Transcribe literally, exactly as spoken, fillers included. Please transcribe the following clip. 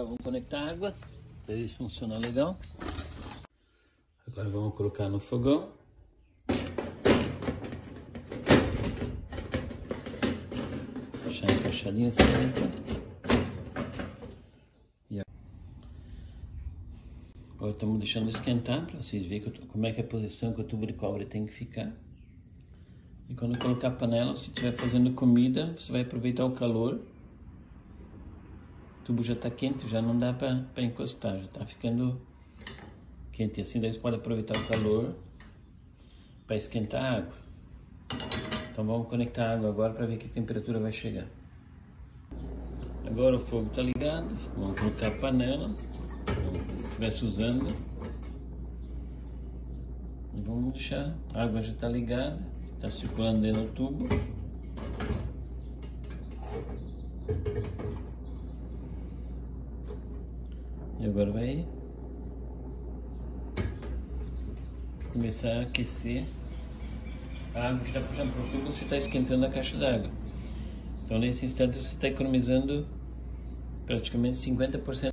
Agora vamos conectar a água, para ver se funciona legal. Agora vamos colocar no fogão. Deixar encaixadinho assim. Agora estamos deixando esquentar para vocês verem como é que é a posição que o tubo de cobre tem que ficar. E quando colocar a panela, se estiver fazendo comida, você vai aproveitar o calor. O tubo já está quente, já não dá para encostar, já está ficando quente. Assim daí você pode aproveitar o calor para esquentar a água. Então vamos conectar a água agora para ver que temperatura vai chegar. Agora o fogo está ligado, vamos colocar a panela. Estivesse usando e vamos deixar, a água já está ligada, está circulando dentro do tubo. E agora vai começar a aquecer a água que está passando para o tubo. Você está esquentando a caixa d'água, então nesse instante você está economizando praticamente cinquenta por cento